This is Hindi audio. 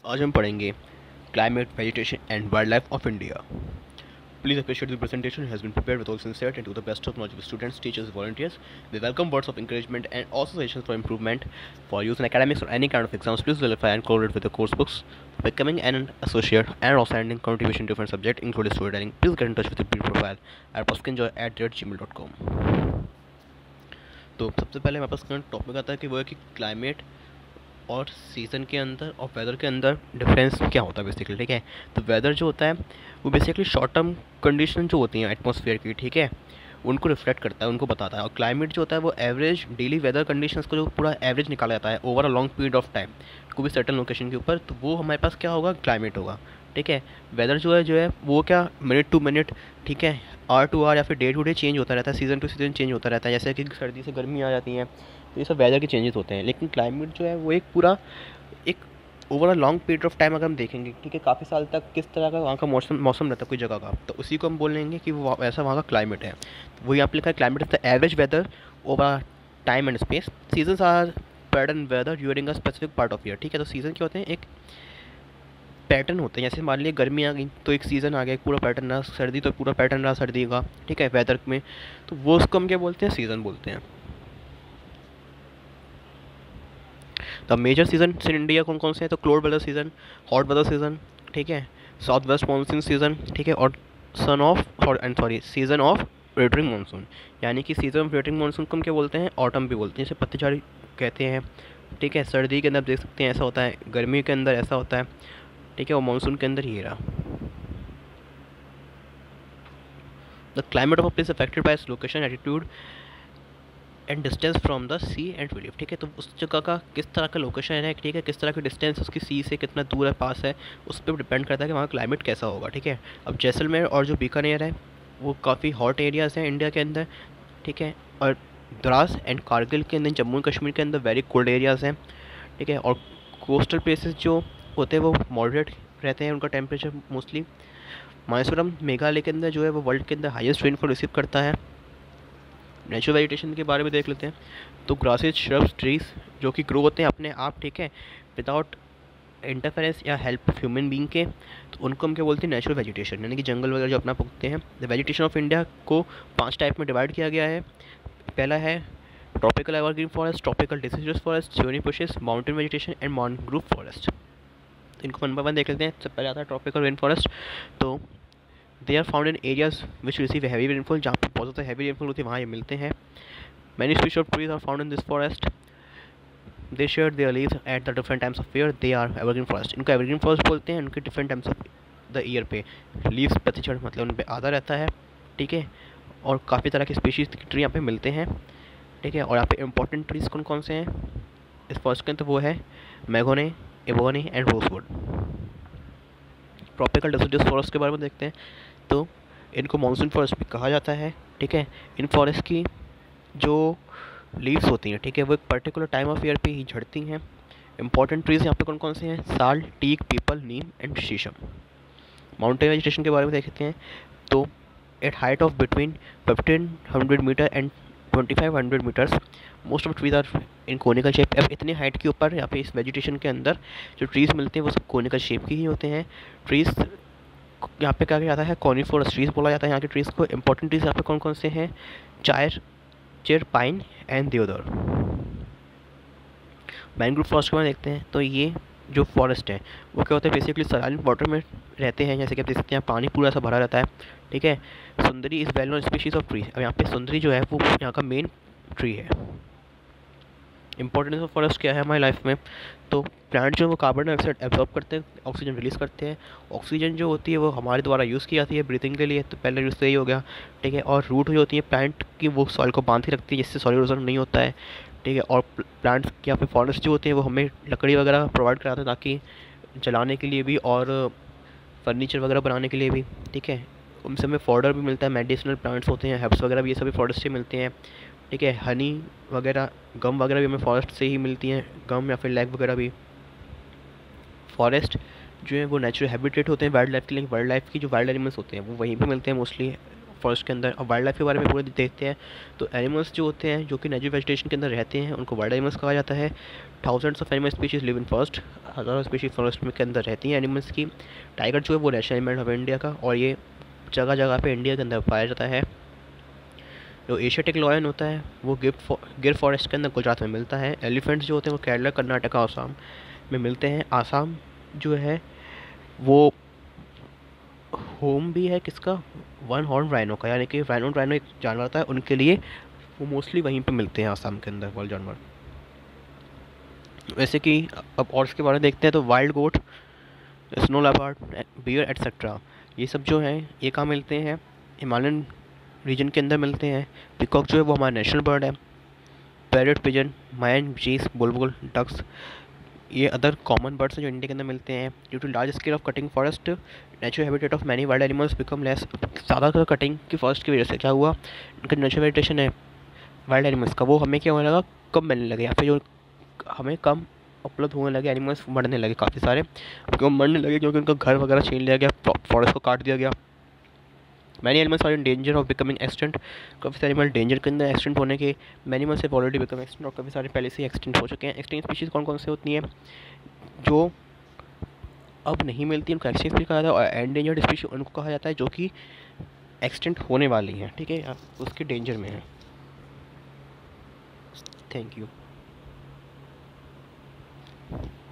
आज हम पढ़ेंगे climate, vegetation and wild life of India. Please appreciate the presentation has been prepared with all sincerity and to the best of knowledge of students, teachers, volunteers. We welcome words of encouragement and also suggestions for improvement for use in academics or any kind of exams. Please verify and correlate with the course books. Becoming an associate and also sending contribution to different subject, including storytelling. Please get in touch with the brief profile at paskinjoy@gmail.com. तो सबसे पहले हमारे पास टॉपिक आता है कि वो है कि क्लाइमेट और सीज़न के अंदर और वेदर के अंदर डिफरेंस क्या होता है बेसिकली. ठीक है, तो वेदर जो होता है वो बेसिकली शॉर्ट टर्म कंडीशन जो होती हैं एटमॉस्फेयर की, ठीक है, उनको रिफ्लेक्ट करता है, उनको बताता है. और क्लाइमेट जो होता है वो एवरेज डेली वेदर कंडीशंस को जो पूरा एवरेज निकाला जाता है over a long period of time कोई भी सर्टन लोकेशन के ऊपर, तो वो हमारे पास क्या होगा, क्लाइमेट होगा. ठीक है, वेदर जो है वो क्या मिनट टू मिनट, ठीक है, आवर टू आवर या फिर डे टू डे चेंज होता रहता है, सीज़न टू सीज़न चेंज होता रहता है. जैसे कि सर्दी से गर्मी आ जाती हैं, तो ये सब वेदर के चेंजेस होते हैं. लेकिन क्लाइमेट जो है वो एक पूरा एक over a long period of time अगर हम देखेंगे, ठीक है, काफ़ी साल तक किस तरह का वहाँ का मौसम मौसम रहता है कोई जगह का, तो उसी को हम बोल लेंगे कि वो ऐसा वहाँ का क्लाइमेट है. तो वही आप लिखा है, climate is the average weather over time and space. Seasons are pattern weather during a specific part of year. ठीक है, तो सीज़न क्या होते हैं, एक पैटर्न होते हैं. जैसे मान लीजिए गर्मी आ गई तो एक सीज़न आ गया, एक पूरा पैटर्न रहा. सर्दी तो पूरा पैटर्न रहा सर्दी का, ठीक है, वेदर में, तो वो उसको हम क्या बोलते हैं, सीज़न बोलते हैं. The major season in India कौन कौन से हैं, तो cold weather season, hot weather season, ठीक है, साउथ वेस्ट मानसून सीजन, ठीक है, और सीजन ऑफ वेटरिंग मानसून. यानी कि सीजन ऑफ वेटरिंग मानसून को हम क्या बोलते हैं, ऑटम भी बोलते हैं, जैसे पत्तेझड़ कहते हैं. ठीक है, सर्दी के अंदर देख सकते हैं ऐसा होता है, गर्मी के अंदर ऐसा होता है, ठीक है, और मानसून के अंदर ये रहा. The climate of a place affected by location, attitude and distance from the sea and relief. ठीक है, तो उस जगह का किस तरह का लोकेशन है, ठीक है, किस तरह की डिस्टेंस उसकी सी से कितना दूर है, पास है, उस पर डिपेंड करता है कि वहाँ क्लाइमेट कैसा होगा. ठीक है, अब जैसलमेर और जो बीकानेर है वो काफ़ी हॉट एरियाज़ हैं इंडिया के अंदर. ठीक है, और द्रास एंड कारगिल के अंदर, जम्मू कश्मीर के अंदर वेरी कोल्ड एरियाज़ हैं. ठीक है, और कोस्टल प्लेसेस जो होते हैं वो मॉडरेट रहते हैं उनका टेम्परेचर मोस्टली. माइजोरम मेघालय के अंदर जो है वो वर्ल्ड के अंदर हाईएस्ट रेनफॉल रिसीव करता है. नेचुरल वेजिटेशन के बारे में देख लेते हैं, तो ग्रासेज, श्रब्स, ट्रीज जो कि ग्रो होते हैं अपने आप, ठीक है, विदाउट इंटरफेरेंस या हेल्प ऑफ ह्यूमन बीइंग के, तो उनको हम क्या बोलते हैं, नेचुरल वेजिटेशन, यानी कि जंगल वगैरह जो अपना उगते हैं. द वेजिटेशन ऑफ इंडिया को 5 टाइप में डिवाइड किया गया है. पहला है tropical evergreen forest, tropical deciduous forest, च्योनी bushes, mountain vegetation and mangrove forest. इनको वन बाय वन देख लेते हैं. सबसे पहले आता है ट्रॉपिकल रेन फॉरेस्ट. तो they are found in areas which receive heavy rainfall, जहाँ पर बहुत ज़्यादा हैवी रेनफॉल होती है वहाँ ये मिलते हैं. Many species of trees are found in this forest. They share their leaves at the different times of year. They are evergreen forest. इनको एवरग्रीन फॉरेस्ट बोलते हैं. उनके different times of the year पे लीव्स पतझड़ मतलब उन पर आधा रहता है. ठीक है, और काफ़ी तरह के स्पीशीज की ट्री यहाँ पे मिलते हैं. ठीक है, और यहाँ पे इंपॉर्टेंट ट्रीज कौन कौन से हैं इस फॉरेस्ट के अंदर, तो वो है mahogany, ebony and rosewood. Tropical deciduous forest के बारे में देखते हैं, तो इनको मानसून फॉरेस्ट भी कहा जाता है. ठीक है, इन फॉरेस्ट की जो लीव्स होती हैं, ठीक है, वो एक पर्टिकुलर टाइम ऑफ ईयर पे ही झड़ती हैं. इंपॉर्टेंट ट्रीज यहाँ पे कौन कौन से हैं, sal, teak, peepal, neem and shisham. Mountain vegetation के बारे में देखते हैं, तो at height of between 1500 metre and 2500 metres most of trees are in conical shape. अब इतनी हाइट के ऊपर यहाँ पे इस वेजिटेशन के अंदर जो ट्रीज़ मिलते हैं वो सब कोनिकल शेप के ही होते हैं. ट्रीज़ यहाँ पे क्या जाता है, कॉनिफोरस ट्रीज बोला जाता है यहाँ के ट्रीज़ को. इंपॉर्टेंट ट्रीज यहाँ पे कौन कौन से हैं, चायर, चेर, pine and deodar. Mangrove forest के बारे में देखते हैं, तो ये जो फॉरेस्ट है वो क्या होता है, बेसिकली सलाइन वाटर में रहते हैं. जैसे कि आप देख सकते हैं पानी पूरा सा भरा रहता है. ठीक है, sundari is well known species of tree. अब यहाँ पे सुंदरी जो है वो यहाँ का मेन ट्री है. इंपॉर्टेंस ऑफ फॉरेस्ट क्या है हमारी लाइफ में, तो प्लांट जो वो कार्बन डाइऑक्साइड एब्जॉर्ब करते हैं, ऑक्सीजन रिलीज़ करते हैं. ऑक्सीजन जो होती है वो हमारे द्वारा यूज़ की जाती है ब्रीथिंग के लिए, तो पहले यूज़ तो यही हो गया. ठीक है, और रूट जो होती है प्लांट की वो सॉइल को बांध के रखती है जिससे सॉइल इरोजन नहीं होता है. ठीक है, और प्लांट्स के यहाँ पे फॉरेस्ट जो होते हैं वो हमें लकड़ी वगैरह प्रोवाइड कराते हैं ताकि जलाने के लिए भी और फर्नीचर वगैरह बनाने के लिए भी. ठीक है, उनसे हमें फॉडर भी मिलता है. मेडिसिनल प्लांट्स होते हैं, हर्ब्स वगैरह भी, ये सभी फॉरेस्ट से मिलते हैं. ठीक है, हनी वगैरह, गम वगैरह भी हमें फॉरेस्ट से ही मिलती हैं, गम या फिर लैग वगैरह भी. फॉरेस्ट जो है वो नेचुरल हैबिटेट होते हैं वाइल्ड लाइफ के लिए. वाइल्ड लाइफ की जो वाइल्ड एनिमल्स होते हैं वो वहीं पे मिलते हैं मोस्टली फॉरेस्ट के अंदर। अब वाइल्ड लाइफ के बारे में पूरे देखते हैं तो एनिमल्स जो होते हैं जो कि नेचुरल वेजिटेशन के अंदर रहते हैं उनको वाइल्ड एनिमल्स कहा जाता है। Thousands of animal species live in forest, हज़ारों स्पीशीज फॉरेस्ट में के अंदर रहती हैं एनिमल्स की। टाइगर जो है वो नेशनल एनिमल ऑफ इंडिया का, और ये जगह जगह पे इंडिया के अंदर पाया जाता है। जो एशियाटिक लॉयन होता है वो गिर फॉरेस्ट के अंदर गुजरात में मिलता है। एलिफेंट्स जो होते हैं वो केरला, कर्नाटका, आसाम में मिलते हैं। आसाम जो है वो होम भी है किसका, वन हॉर्न राइनो का, यानी कि राइनो एक जानवर होता है उनके लिए, वो मोस्टली वहीं पे मिलते हैं आसाम के अंदर वाइल्ड जानवर। वैसे कि अब और इसके बारे में देखते हैं तो wild goat, snow leopard, bear etcetera, ये सब जो हैं ये कहाँ मिलते हैं, हिमालयन रीजन के अंदर मिलते हैं। पिकॉक जो है वो हमारा नेशनल बर्ड है। पैरेट, पिजन, माइन, चीज, बुलबुल, डक्स, ये अदर कॉमन बर्ड्स हैं जो इंडिया के अंदर मिलते हैं। Due to large scale of cutting forest, natural habitat of many wild animals become less. ज़्यादातर कटिंग की फॉरेस्ट की वजह से क्या हुआ, इनका नेचुरल वेजिटेशन है वाइल्ड एनिमल्स का वो हमें क्या होने लगा, कम मिलने लगे। यहाँ पे जो हमें कम उपलब्ध होने लगे, एनिमल्स मरने लगे काफ़ी सारे, क्यों मरने लगे, क्योंकि उनका घर वगैरह छीन लिया गया, फॉरेस्ट को काट दिया गया। Many animals are in danger of becoming extinct, काफ़ी सारे एनिमल डेंजर के अंदर एक्सटेंट होने के। Many animals have already become extinct, और काफ़ी सारे पहले से एक्सटेंट हो चुके हैं। एक्सटेंट स्पीशीज़ कौन कौन से होती हैं जो अब नहीं मिलती, उनको एक्सटेंट स्पीशीज कहा जाता है, और एंडेंजर्ड स्पीशीज उनको कहा जाता है जो कि एक्सटेंट होने वाली हैं, ठीक है, आप उसके डेंजर में हैं। Thank you.